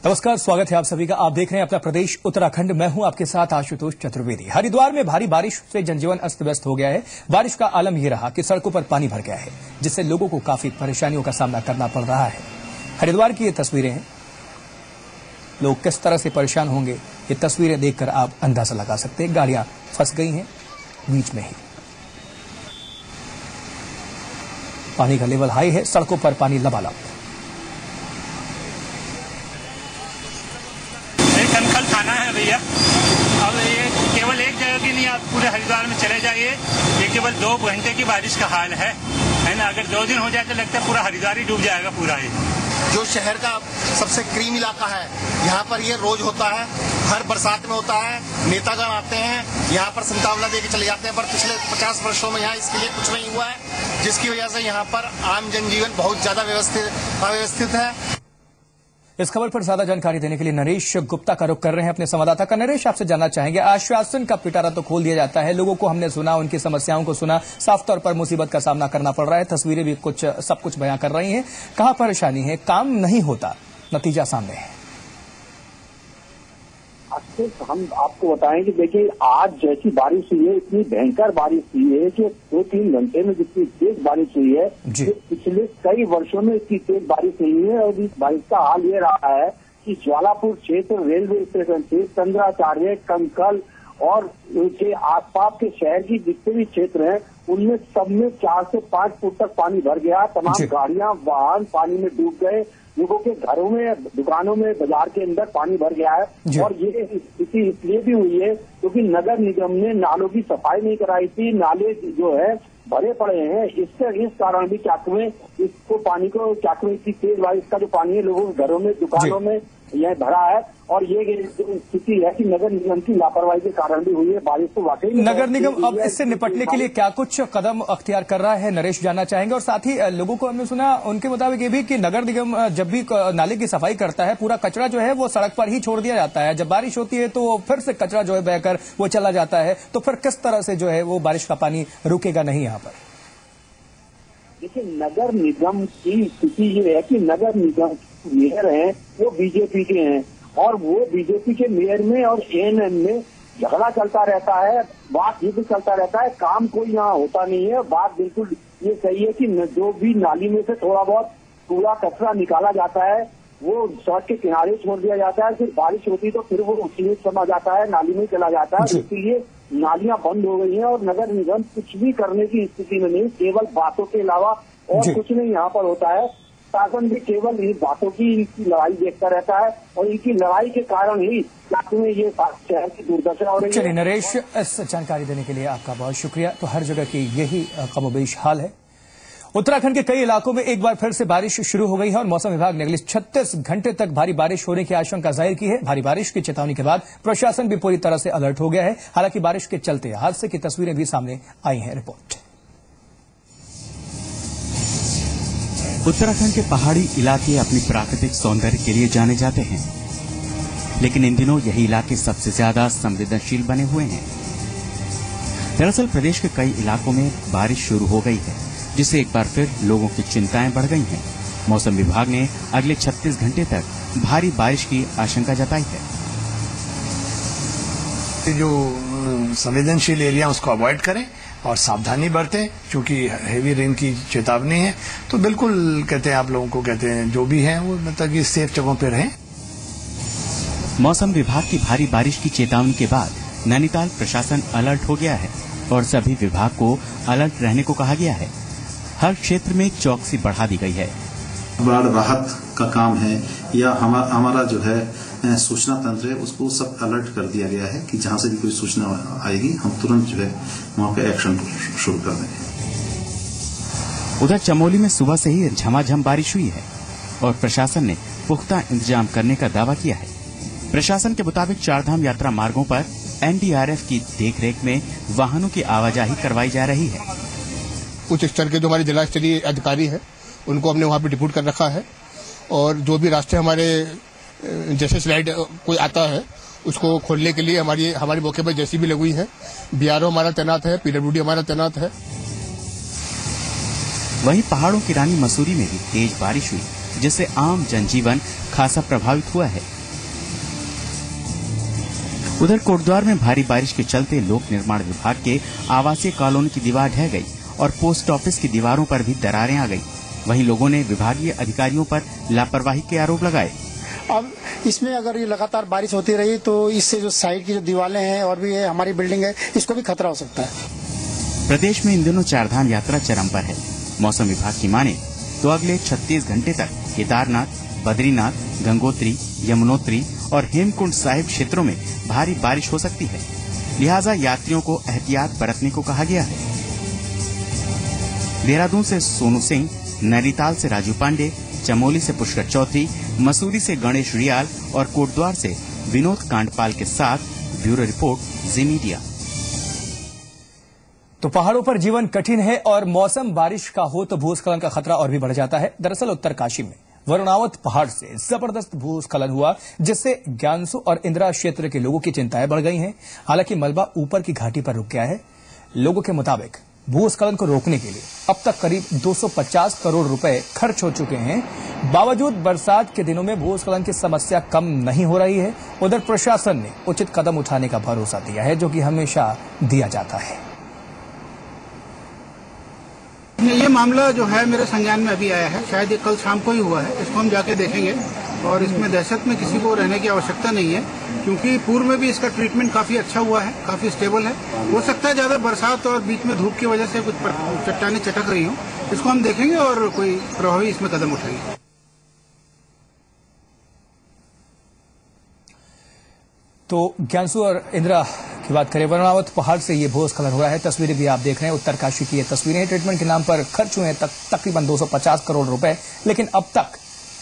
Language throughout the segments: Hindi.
नमस्कार, स्वागत है आप सभी का। आप देख रहे हैं अपना प्रदेश उत्तराखंड। मैं हूं आपके साथ आशुतोष चतुर्वेदी। हरिद्वार में भारी बारिश से जनजीवन अस्त व्यस्त हो गया है। बारिश का आलम यह रहा कि सड़कों पर पानी भर गया है, जिससे लोगों को काफी परेशानियों का सामना करना पड़ रहा है। हरिद्वार की ये तस्वीरें हैं। लोग किस तरह से परेशान होंगे, ये तस्वीरें देखकर आप अंदाजा लगा सकते हैं। गाड़ियां फंस गई हैं बीच में ही। पानी का लेवल हाई है, सड़कों पर पानी लबालब। कल थाना है भैया। अब ये केवल एक जगह की नहीं, आप पूरे हरिद्वार में चले जाइए, ये केवल 2 घंटे की बारिश का हाल है ना। अगर 2 दिन हो जाए तो लगता है पूरा हरिद्वार ही डूब जाएगा पूरा ही। जो शहर का सबसे क्रीम इलाका है, यहाँ पर ये रोज होता है, हर बरसात में होता है। नेतागण आते हैं, यहाँ पर संतावना देके चले जाते हैं, पर पिछले 50 वर्षों में यहाँ इसके लिए कुछ नहीं हुआ है, जिसकी वजह से यहाँ पर आम जनजीवन बहुत ज्यादा अव्यवस्थित है। इस खबर पर ज्यादा जानकारी देने के लिए नरेश गुप्ता का रुख कर रहे हैं अपने संवाददाता का। नरेश, आपसे जानना चाहेंगे, आश्वासन का पिटारा तो खोल दिया जाता है, लोगों को हमने सुना, उनकी समस्याओं को सुना, साफ तौर पर मुसीबत का सामना करना पड़ रहा है, तस्वीरें भी सब कुछ बयां कर रही हैं। कहां परेशानी है? काम नहीं होता, नतीजा सामने है। हम आपको बताएं कि देखिए, आज जैसी बारिश हुई है, इतनी भयंकर बारिश हुई है कि 2-3 घंटे में जितनी तेज बारिश हुई है, पिछले कई वर्षों में इतनी तेज बारिश हुई है। और इस बारिश का हाल ये रहा है कि ज्वालापुर क्षेत्र, रेलवे स्टेशन से चंद्राचार्य, कंकल और उनके आसपास के शहर की जितने भी क्षेत्र हैं, उनमें सब में 4 से 5 फुट तक पानी भर गया। तमाम गाड़ियां, वाहन पानी में डूब गए। लोगों के घरों में, दुकानों में, बाजार के अंदर पानी भर गया है। और ये स्थिति इसलिए भी हुई है क्योंकि नगर निगम ने नालों की सफाई नहीं कराई थी। नाले जो है भरे पड़े हैं। इस कारण भी इसको पानी को इतनी तेज बारिश का जो पानी है लोगों के घरों में, दुकानों में यह भरा है। और ये स्थिति है कि नगर निगम की लापरवाही के कारण भी हुई है। बारिश तो वाकई नगर निगम अब इससे निपटने के लिए क्या कुछ कदम अख्तियार कर रहा है, नरेश, जानना चाहेंगे। और साथ ही लोगों को हमने सुना, उनके मुताबिक ये भी कि नगर निगम जब भी नाले की सफाई करता है, पूरा कचरा जो है वो सड़क पर ही छोड़ दिया जाता है। जब बारिश होती है तो फिर से कचरा जो है बहकर वो चला जाता है। तो फिर किस तरह से जो है वो बारिश का पानी रुकेगा नहीं यहाँ पर? देखिए, नगर निगम की स्थिति ये है कि नगर निगम मेयर हैं वो बीजेपी के हैं, और वो बीजेपी के मेयर में और एएनएम में झगड़ा चलता रहता है, बात युद्ध चलता रहता है, काम कोई यहाँ होता नहीं है। बात बिल्कुल ये सही है कि जो भी नाली में से थोड़ा बहुत कूड़ा कचरा निकाला जाता है वो सड़क के किनारे छोड़ दिया जाता है। फिर बारिश होती तो फिर वो उसी में समा जाता है, नाली में चला जाता है। इसीलिए नालियां बंद हो गई हैं और नगर निगम कुछ भी करने की स्थिति में नहीं, केवल बातों के अलावा और कुछ नहीं यहाँ पर होता है। शासन भी केवल इन बातों की, इनकी लड़ाई देखता रहता है, और इनकी लड़ाई के कारण ही में ये शहर की दुर्दशा हो रही है। चलिए नरेश, इस जानकारी देने के लिए आपका बहुत शुक्रिया। तो हर जगह की यही कमोबेश हाल है। उत्तराखंड के कई इलाकों में एक बार फिर से बारिश शुरू हो गई है और मौसम विभाग ने अगले 36 घंटे तक भारी बारिश होने की आशंका जाहिर की है। भारी बारिश की चेतावनी के बाद प्रशासन भी पूरी तरह से अलर्ट हो गया है। हालांकि बारिश के चलते हादसे की तस्वीरें भी सामने आई हैं। रिपोर्ट। उत्तराखंड के पहाड़ी इलाके अपनी प्राकृतिक सौंदर्य के लिए जाने जाते हैं, लेकिन इन दिनों यही इलाके सबसे ज्यादा संवेदनशील बने हुए हैं। दरअसल प्रदेश के कई इलाकों में बारिश शुरू हो गई है, जिससे एक बार फिर लोगों की चिंताएं बढ़ गई हैं। मौसम विभाग ने अगले 36 घंटे तक भारी बारिश की आशंका जताई है। जो संवेदनशील एरिया उसको अवॉइड करें और सावधानी बरतें, क्योंकि हेवी रेन की चेतावनी है। तो बिल्कुल कहते हैं, आप लोगों को कहते हैं, जो भी है वो मतलब कि सेफ जगहों पे रहें। मौसम विभाग की भारी बारिश की चेतावनी के बाद नैनीताल प्रशासन अलर्ट हो गया है और सभी विभाग को अलर्ट रहने को कहा गया है। हर क्षेत्र में चौकसी बढ़ा दी गई है। बाढ़ राहत का काम है या हमारा जो है सूचना तंत्र है, उसको सब अलर्ट कर दिया गया है कि जहां से भी कोई सूचना आएगी हम तुरंत जो है वहां पे एक्शन शुरू कर देंगे। उधर चमोली में सुबह से ही झमाझम बारिश हुई है और प्रशासन ने पुख्ता इंतजाम करने का दावा किया है। प्रशासन के मुताबिक चारधाम यात्रा मार्गों पर एनडीआरएफ की देखरेख में वाहनों की आवाजाही करवाई जा रही है। उच्च स्तर के जो हमारे जिला स्तरीय अधिकारी हैं उनको हमने वहाँ पे डिप्यूट कर रखा है, और जो भी रास्ते हमारे जैसे स्लाइड कोई आता है उसको खोलने के लिए हमारी मौके पर जेसीबी लगी हुई है, बीआरओ हमारा तैनात है, पीडब्ल्यूडी हमारा तैनात है। वहीं पहाड़ों की रानी मसूरी में भी तेज बारिश हुई, जिससे आम जनजीवन खासा प्रभावित हुआ है। उधर कोटद्वार में भारी बारिश के चलते लोक निर्माण विभाग के आवासीय कॉलोनी की दीवार ढह गई और पोस्ट ऑफिस की दीवारों पर भी दरारें आ गई। वहीं लोगों ने विभागीय अधिकारियों पर लापरवाही के आरोप लगाए। अब इसमें अगर ये लगातार बारिश होती रही तो इससे जो साइड की जो दीवारें हैं और भी हमारी बिल्डिंग है, इसको भी खतरा हो सकता है। प्रदेश में इन दिनों चारधाम यात्रा चरम पर है। मौसम विभाग की माने तो अगले 36 घंटे तक केदारनाथ, बद्रीनाथ, गंगोत्री, यमुनोत्री और हेमकुंड साहिब क्षेत्रों में भारी बारिश हो सकती है। लिहाजा यात्रियों को एहतियात बरतने को कहा गया है। देहरादून से सोनू सिंह, नैनीताल से राजू पांडे, चमोली से पुष्कर चौधरी, मसूरी से गणेश रियाल और कोटद्वार से विनोद कांडपाल के साथ ब्यूरो रिपोर्ट, जी मीडिया। तो पहाड़ों पर जीवन कठिन है और मौसम बारिश का हो तो भूस्खलन का खतरा और भी बढ़ जाता है। दरअसल उत्तरकाशी में वरुणावत पहाड़ से जबरदस्त भूस्खलन हुआ, जिससे ज्ञानसू और इंदिरा क्षेत्र के लोगों की चिंताएं बढ़ गई हैं। हालांकि मलबा ऊपर की घाटी पर रुक गया है। लोगों के मुताबिक भूस्खलन को रोकने के लिए अब तक करीब 250 करोड़ रुपए खर्च हो चुके हैं। बावजूद बरसात के दिनों में भूस्खलन की समस्या कम नहीं हो रही है। उधर प्रशासन ने उचित कदम उठाने का भरोसा दिया है, जो कि हमेशा दिया जाता है। ये मामला जो है मेरे संज्ञान में अभी आया है, शायद ये कल शाम को ही हुआ है। इसको हम जाके देखेंगे और इसमें दहशत में किसी को रहने की आवश्यकता नहीं है, क्योंकि पूर्व में भी इसका ट्रीटमेंट काफी अच्छा हुआ है, काफी स्टेबल है। हो सकता है ज्यादा बरसात और बीच में धूप की वजह से कुछ चट्टानें चटक रही हों। इसको हम देखेंगे और कोई प्रभावी इसमें कदम उठाएंगे। तो ज्ञानसू और इंदिरा की बात करें, वरुणावत पहाड़ से ये भूस्खलन हो रहा है। तस्वीरें भी आप देख रहे हैं, उत्तरकाशी की ये तस्वीरें हैं। ट्रीटमेंट के नाम पर खर्च हुए हैं तकरीबन 250 करोड़ रुपए, लेकिन अब तक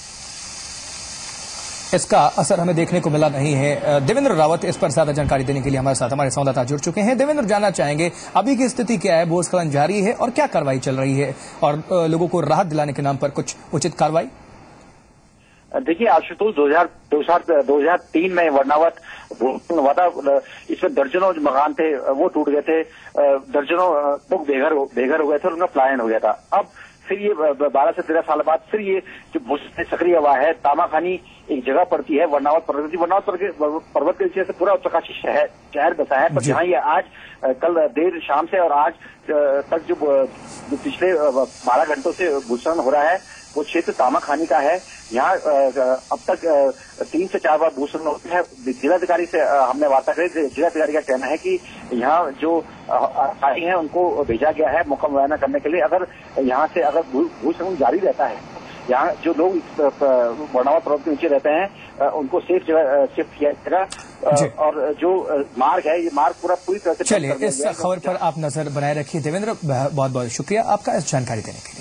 इसका असर हमें देखने को मिला नहीं है। देवेंद्र रावत इस पर ज्यादा जानकारी देने के लिए हमारे साथ हमारे संवाददाता जुड़ चुके हैं। देवेंद्र, जानना चाहेंगे अभी की स्थिति क्या है, भूस्खलन जारी है और क्या कार्रवाई चल रही है, और लोगों को राहत दिलाने के नाम पर कुछ उचित कार्रवाई? देखिए आशुतोष, 2003 में वर्णावत भूस्खलन हुआ था। इसमें दर्जनों मकान थे वो टूट गए थे, दर्जनों लोग बेघर हो गए थे और उनका पलायन हो गया था। अब फिर ये 12 से 13 साल बाद फिर ये जो भूस्खलन सक्रिय हुआ है। तामाखानी एक जगह पड़ती है वर्णावत पर्वत के नीचे से पूरा उत्तरकाशी शहर बसा है। पर जहाँ ये आज कल देर शाम से और आज तक जो पिछले 12 घंटों से भूस्खलन हो रहा है वो क्षेत्र तामाखानी का है। यहाँ अब तक 3 से 4 बार भूस्खलन होते हैं। जिलाधिकारी से हमने वार्ता करी। जिलाधिकारी का कहना है कि यहाँ जो अधिकारी हैं उनको भेजा गया है मौका मुआयना करने के लिए। अगर यहाँ से अगर भूस्खलन जारी रहता है, यहाँ जो लोग वर्णावत पर्वत के नीचे रहते हैं उनको सेफ जगह शिफ्ट किया जाएगा। और जो मार्ग है ये मार्ग पूरी तरह से। चलिए, इस खबर पर आप नजर बनाए रखिए। देवेंद्र, बहुत बहुत शुक्रिया आपका इस जानकारी देने के लिए।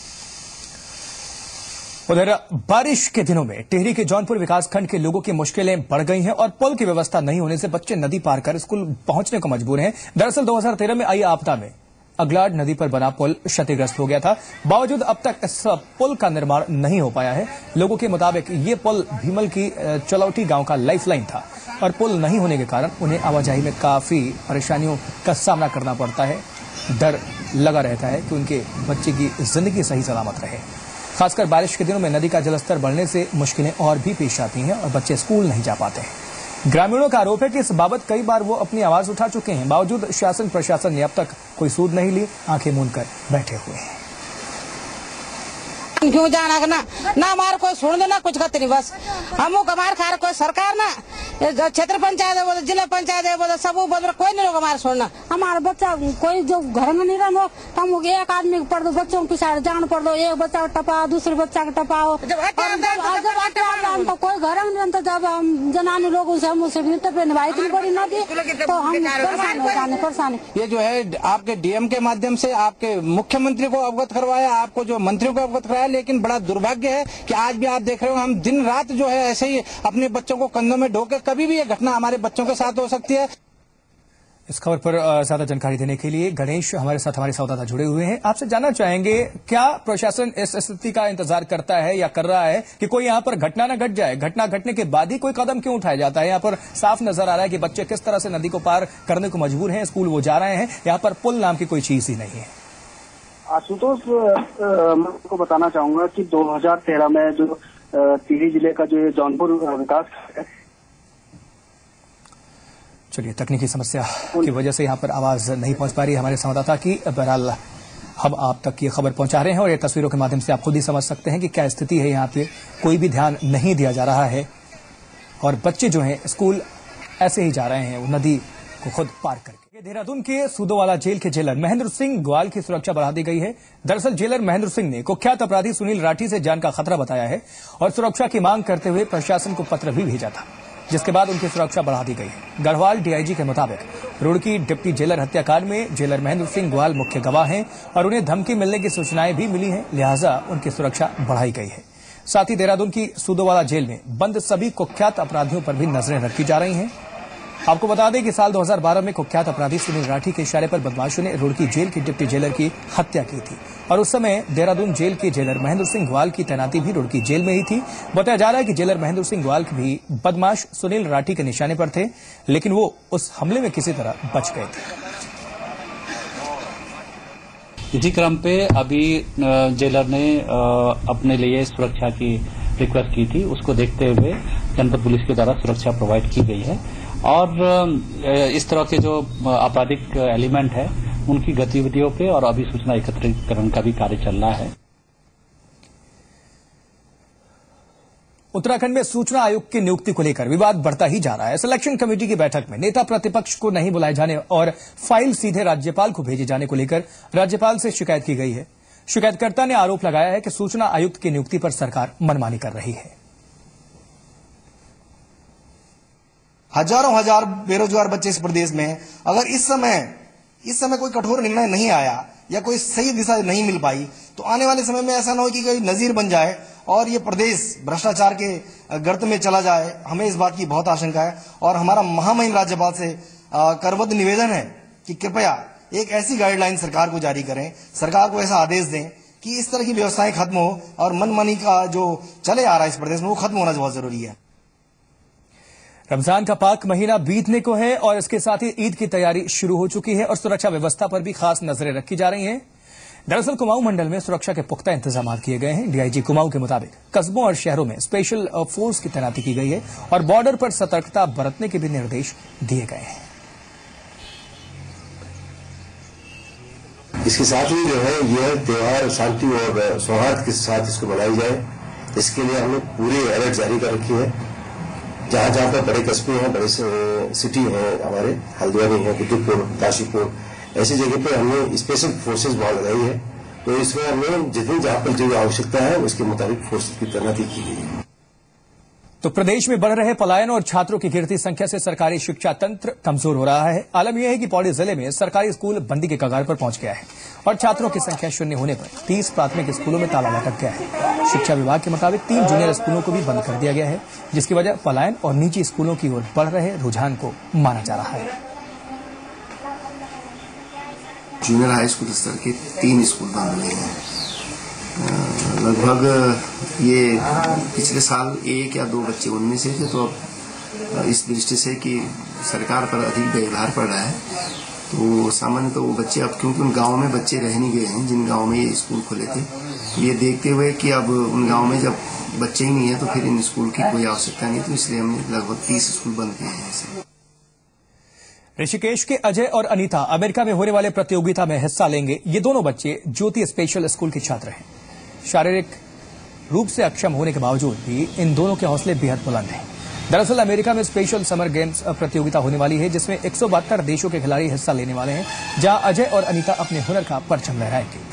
उधर बारिश के दिनों में टिहरी के जौनपुर विकासखंड के लोगों की मुश्किलें बढ़ गई हैं और पुल की व्यवस्था नहीं होने से बच्चे नदी पार कर स्कूल पहुंचने को मजबूर हैं। दरअसल 2013 में आई आपदा में अगलाड नदी पर बना पुल क्षतिग्रस्त हो गया था। बावजूद अब तक इस पुल का निर्माण नहीं हो पाया है। लोगों के मुताबिक ये पुल भीमल की चलौटी गांव का लाइफलाइन था और पुल नहीं होने के कारण उन्हें आवाजाही में काफी परेशानियों का सामना करना पड़ता है। डर लगा रहता है कि उनके बच्चे की जिंदगी सही सलामत रहे। खासकर बारिश के दिनों में नदी का जलस्तर बढ़ने से मुश्किलें और भी पेश आती हैं और बच्चे स्कूल नहीं जा पाते हैं। ग्रामीणों का आरोप है कि इस बाबत कई बार वो अपनी आवाज उठा चुके हैं, बावजूद शासन प्रशासन ने अब तक कोई सूद नहीं ली, आंखें मूंद कर बैठे हुए हैं। क्यों जाना ना हमारे कोई सुन दो ना कुछ करते नहीं, बस हम हमारे खार कोई सरकार ना क्षेत्र पंचायत है, बोलो जिला पंचायत है, बोलो सब बोल कोई नहीं लोग हमारे सुनना। हमारा बच्चा कोई जो घर में नहीं रहो तो हम एक आदमी को पढ़ दो, बच्चों के पिछाड़ जान पढ़ दो, एक बच्चा को टपाओ, दूसरे बच्चा को टपाओ। तो कोई घर में नहीं, जब हम जनानी लोगों से हम उसे निभाई नहीं पड़ी नदी तो हम परेशान। ये जो है आपके डीएम के माध्यम से आपके मुख्यमंत्री को अवगत करवाया, आपको जो मंत्रियों को अवगत कराया, लेकिन बड़ा दुर्भाग्य है कि आज भी आप देख रहे हो हम दिन रात जो है ऐसे ही अपने बच्चों को कंधों में ढोके, कभी भी ये घटना हमारे बच्चों के साथ हो सकती है। इस खबर पर ज्यादा जानकारी देने के लिए गणेश हमारे साथ हमारे संवाददाता जुड़े हुए हैं। आपसे जानना चाहेंगे, क्या प्रशासन इस स्थिति का इंतजार करता है या कर रहा है कि कोई यहाँ पर घटना न घट जाए? घटना घटने के बाद ही कोई कदम क्यों उठाया जाता है? यहाँ पर साफ नजर आ रहा है कि बच्चे किस तरह से नदी को पार करने को मजबूर हैं, स्कूल वो जा रहे हैं, यहाँ पर पुल नाम की कोई चीज ही नहीं है। आशुतोष, मैं आपको बताना चाहूंगा कि 2013 में जो टिहरी जिले का जो जौनपुर विकास चलिए, तकनीकी समस्या की वजह से यहाँ पर आवाज नहीं पहुंच पा रही हमारे संवाददाता की। बहरहाल हम आप तक ये खबर पहुंचा रहे हैं और ये तस्वीरों के माध्यम से आप खुद ही समझ सकते हैं कि क्या स्थिति है यहाँ पे। कोई भी ध्यान नहीं दिया जा रहा है और बच्चे जो हैं स्कूल ऐसे ही जा रहे हैं वो नदी को खुद पार करके। देहरादून के सूदोवाला जेल के जेलर महेंद्र सिंह ग्वाल की सुरक्षा बढ़ा दी गई है। दरअसल जेलर महेंद्र सिंह ने कुख्यात अपराधी सुनील राठी से जान का खतरा बताया है और सुरक्षा की मांग करते हुए प्रशासन को पत्र भी भेजा था, जिसके बाद उनकी सुरक्षा बढ़ा दी गई है। गढ़वाल डीआईजी के मुताबिक रुड़की डिप्टी जेलर हत्याकांड में जेलर महेंद्र सिंह ग्वाल मुख्य गवाह हैं और उन्हें धमकी मिलने की सूचनाएं भी मिली हैं, लिहाजा उनकी सुरक्षा बढ़ाई गई है। साथ ही देहरादून की सूदोवाला जेल में बंद सभी कुख्यात अपराधियों पर भी नजरें रखी जा रही हैं। आपको बता दें कि साल 2012 में कुख्यात अपराधी सुनील राठी के इशारे पर बदमाशों ने रुड़की जेल के डिप्टी जेलर की हत्या की थी और उस समय देहरादून जेल के जेलर महेंद्र सिंह ग्वाल की तैनाती भी रुड़की जेल में ही थी। बताया जा रहा है कि जेलर महेंद्र सिंह ग्वाल भी बदमाश सुनील राठी के निशाने पर थे, लेकिन वो उस हमले में किसी तरह बच गए थे। इसी क्रम पे अभी जेलर ने अपने लिए सुरक्षा की रिक्वेस्ट की थी, उसको देखते हुए जनपद पुलिस के द्वारा सुरक्षा प्रोवाइड की गई है और इस तरह के जो आपराधिक एलिमेंट है उनकी गतिविधियों पे और अभी सूचना एकत्रीकरण का भी कार्य चल रहा है। उत्तराखंड में सूचना आयुक्त की नियुक्ति को लेकर विवाद बढ़ता ही जा रहा है। सिलेक्शन कमेटी की बैठक में नेता प्रतिपक्ष को नहीं बुलाए जाने और फाइल सीधे राज्यपाल को भेजे जाने को लेकर राज्यपाल से शिकायत की गई है। शिकायतकर्ता ने आरोप लगाया है कि सूचना आयुक्त की नियुक्ति पर सरकार मनमानी कर रही है। हजारों हजार बेरोजगार बच्चे इस प्रदेश में हैं। अगर इस समय कोई कठोर निर्णय नहीं आया या कोई सही दिशा नहीं मिल पाई तो आने वाले समय में ऐसा न हो कि कोई नजीर बन जाए और ये प्रदेश भ्रष्टाचार के गर्त में चला जाए। हमें इस बात की बहुत आशंका है और हमारा महामहिम राज्यपाल से करबद्ध निवेदन है कि कृपया एक ऐसी गाइडलाइन सरकार को जारी करें, सरकार को ऐसा आदेश दें कि इस तरह की व्यवस्थाएं खत्म हो और मनमानी का जो चले आ रहा है इस प्रदेश में वो खत्म होना बहुत जरूरी है। रमजान का पाक महीना बीतने को है और इसके साथ ही ईद की तैयारी शुरू हो चुकी है और सुरक्षा व्यवस्था पर भी खास नजरें रखी जा रही हैं। दरअसल कुमाऊं मंडल में सुरक्षा के पुख्ता इंतजाम किए गए हैं। डीआईजी कुमाऊं के मुताबिक कस्बों और शहरों में स्पेशल फोर्स की तैनाती की गई है और बॉर्डर पर सतर्कता बरतने के भी निर्देश दिए गए हैं। इसके साथ ही जो है यह त्योहार शांति और सौहार्द के साथ इसको मनाई जाए, इसके लिए हमने पूरे अलर्ट जारी कर रखी है। जहां जहां पर बड़े कस्बे हैं, बड़े सिटी हैं, हमारे हल्द्वानी है, कुतुबपुर, काशीपुर, ऐसी जगह पर हमने स्पेशल फोर्सेज वहां लगाई है। तो इसमें हमने जितनी जहां पर जो आवश्यकता है उसके मुताबिक फोर्सेज की तैनाती की गई है। तो प्रदेश में बढ़ रहे पलायन और छात्रों की गिरती संख्या से सरकारी शिक्षा तंत्र कमजोर हो रहा है। आलम यह है कि पौड़ी जिले में सरकारी स्कूल बंदी के कगार पर पहुंच गया है और छात्रों की संख्या शून्य होने पर 30 प्राथमिक स्कूलों में ताला लटक गया है। शिक्षा विभाग के मुताबिक 3 जूनियर स्कूलों को भी बंद कर दिया गया है, जिसकी वजह पलायन और निजी स्कूलों की ओर बढ़ रहे रुझान को माना जा रहा है। जूनियर हाई स्कूल स्तर के 3 स्कूल बंद हुए हैं। लगभग ये पिछले साल 1 या 2 बच्चे उनमें से थे, तो अब इस दृष्टि से कि सरकार पर अधिक व्यवहार पड़ रहा है तो सामान्य तो वो बच्चे अब क्योंकि उन गाँव में बच्चे रह नहीं गए हैं जिन गाँव में ये स्कूल खुले थे, तो ये देखते हुए कि अब उन गाँव में जब बच्चे ही नहीं है तो फिर इन स्कूल की कोई आवश्यकता नहीं, तो इसलिए हमने लगभग 30 स्कूल बंद किए हैं ऐसे। ऋषिकेश के अजय और अनीता अमेरिका में होने वाले प्रतियोगिता में हिस्सा लेंगे। ये दोनों बच्चे ज्योति स्पेशल स्कूल के छात्र हैं। शारीरिक रूप से अक्षम होने के बावजूद भी इन दोनों के हौसले बेहद बुलंद हैं। दरअसल अमेरिका में स्पेशल समर गेम्स प्रतियोगिता होने वाली है, जिसमें 172 देशों के खिलाड़ी हिस्सा लेने वाले हैं, जहां अजय और अनीता अपने हुनर का परचम लहराएंगे।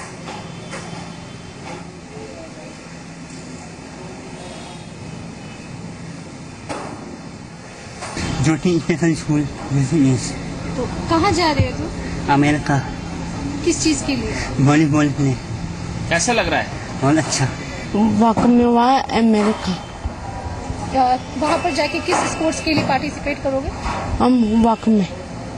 ज्योति स्पेशल स्कूल। तो कहाँ जा रहे हो तुम? अमेरिका। किस चीज के लिए? वॉलीबॉल के लिए। कैसा लग रहा है? बहुत अच्छा। वाकई में हुआ अमेरिका। वहाँ पर जाके किस स्पोर्ट्स के लिए पार्टिसिपेट करोगे? हम वाकई में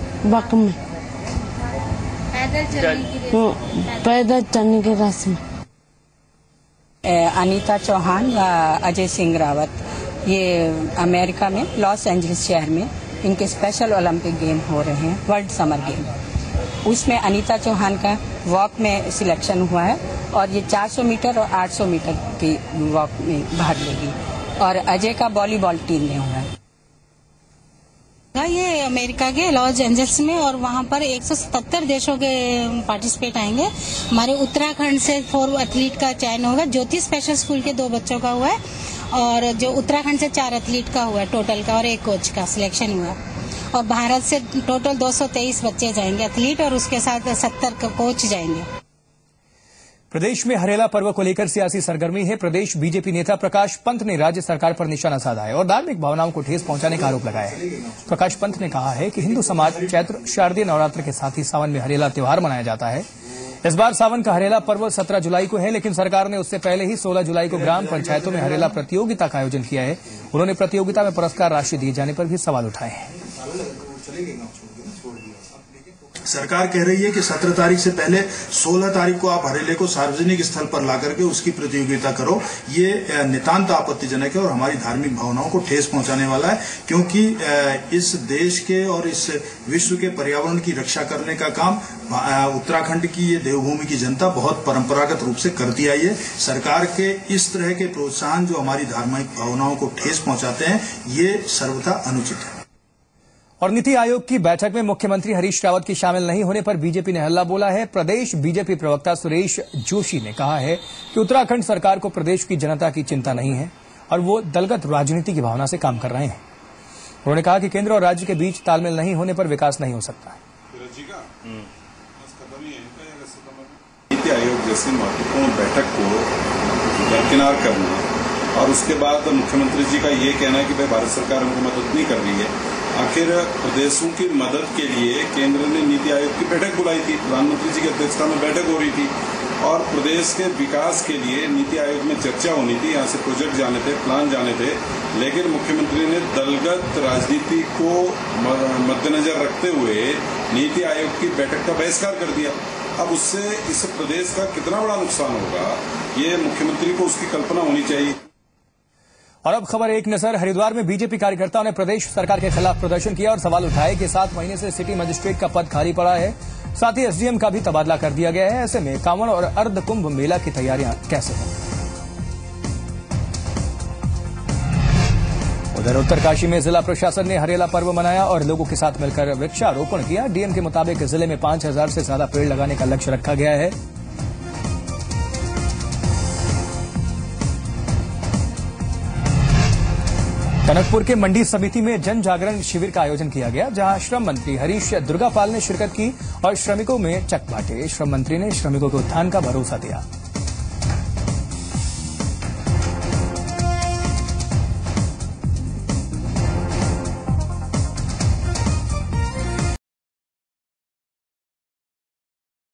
पैदल चलने के रास्ते में। अनीता चौहान व अजय सिंह रावत ये अमेरिका में लॉस एंजलिस शहर में इनके स्पेशल ओलंपिक गेम हो रहे हैं, वर्ल्ड समर गेम। उसमें अनीता चौहान का वॉक में सिलेक्शन हुआ है और ये 400 मीटर और 800 मीटर की वॉक में भाग लेगी और अजय का वॉलीबॉल टीम में हुआ है। ये अमेरिका के लॉस एंजल्स में, और वहाँ पर 177 देशों के पार्टिसिपेट आएंगे। हमारे उत्तराखंड से 4 एथलीट का चयन होगा। ज्योति स्पेशल स्कूल के 2 बच्चों का हुआ है, और जो उत्तराखंड से 4 एथलीट का हुआ है टोटल का, और 1 कोच का सिलेक्शन हुआ। और भारत से टोटल 223 बच्चे जाएंगे एथलीट, और उसके साथ 70 कोच जाएंगे। प्रदेश में हरेला पर्व को लेकर सियासी सरगर्मी है। प्रदेश बीजेपी नेता प्रकाश पंत ने राज्य सरकार पर निशाना साधा है और धार्मिक भावनाओं को ठेस पहुंचाने का आरोप लगाया है। प्रकाश पंत ने कहा है कि हिंदू समाज चैत्र शारदीय नवरात्र के साथ ही सावन में हरेला त्योहार मनाया जाता है। इस बार सावन का हरेला पर्व 17 जुलाई को है, लेकिन सरकार ने उससे पहले ही 16 जुलाई को ग्राम पंचायतों में हरेला प्रतियोगिता का आयोजन किया है। उन्होंने प्रतियोगिता में पुरस्कार राशि दिए जाने पर भी सवाल उठाए हैं। सरकार कह रही है कि 17 तारीख से पहले 16 तारीख को आप हरेले को सार्वजनिक स्थल पर ला करके उसकी प्रतियोगिता करो। ये नितांत आपत्तिजनक है और हमारी धार्मिक भावनाओं को ठेस पहुंचाने वाला है, क्योंकि इस देश के और इस विश्व के पर्यावरण की रक्षा करने का काम उत्तराखंड की ये देवभूमि की जनता बहुत परंपरागत रूप से करती आई है। सरकार के इस तरह के प्रोत्साहन जो हमारी धार्मिक भावनाओं को ठेस पहुंचाते हैं, ये सर्वथा अनुचित है। और नीति आयोग की बैठक में मुख्यमंत्री हरीश रावत के शामिल नहीं होने पर बीजेपी ने हल्ला बोला है। प्रदेश बीजेपी प्रवक्ता सुरेश जोशी ने कहा है कि उत्तराखंड सरकार को प्रदेश की जनता की चिंता नहीं है और वो दलगत राजनीति की भावना से काम कर रहे हैं। उन्होंने कहा कि केंद्र और राज्य के बीच तालमेल नहीं होने पर विकास नहीं हो सकता। नीति आयोग जैसी महत्वपूर्ण बैठक को दरकिनार करना और उसके बाद मुख्यमंत्री जी का ये कहना है कि भाई भारत सरकार हमको मदद नहीं कर रही है। आखिर प्रदेशों की मदद के लिए केंद्र ने नीति आयोग की बैठक बुलाई थी, प्रधानमंत्री जी की अध्यक्षता में बैठक हो रही थी, और प्रदेश के विकास के लिए नीति आयोग में चर्चा होनी थी। यहाँ से प्रोजेक्ट जाने थे, प्लान जाने थे, लेकिन मुख्यमंत्री ने दलगत राजनीति को मद्देनजर रखते हुए नीति आयोग की बैठक का बहिष्कार कर दिया। अब उससे इस प्रदेश का कितना बड़ा नुकसान होगा, ये मुख्यमंत्री को उसकी कल्पना होनी चाहिए। और अब खबर एक नजर। हरिद्वार में बीजेपी कार्यकर्ताओं ने प्रदेश सरकार के खिलाफ प्रदर्शन किया और सवाल उठाए कि 7 महीने से सिटी मजिस्ट्रेट का पद खाली पड़ा है, साथ ही एसडीएम का भी तबादला कर दिया गया है। ऐसे में कांवड़ और अर्ध कुंभ मेला की तैयारियां कैसे हैं? उधर उत्तरकाशी में जिला प्रशासन ने हरेला पर्व मनाया और लोगों के साथ मिलकर वृक्षारोपण किया। डीएम के मुताबिक जिले में 5000 से ज्यादा पेड़ लगाने का लक्ष्य रखा गया है। टनकपुर के मंडी समिति में जन जागरण शिविर का आयोजन किया गया, जहां श्रम मंत्री हरीश दुर्गापाल ने शिरकत की और श्रमिकों में चेक बांटे। श्रम मंत्री ने श्रमिकों के उत्थान का भरोसा दिया।